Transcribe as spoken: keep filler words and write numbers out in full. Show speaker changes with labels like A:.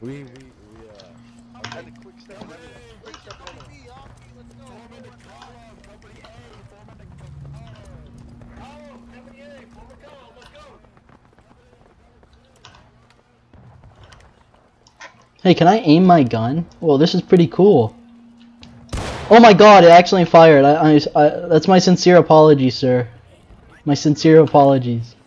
A: We, we, we, uh...
B: I had a quick step in. Quick step in.
C: Let's go. Form in the column. Company A. Form in the column. Column. Company A. Form a column. Let's go.
D: Hey, can I aim my gun? Well, this is pretty cool. Oh my god, it actually fired. I, I, I, that's my sincere apologies, sir. My sincere apologies.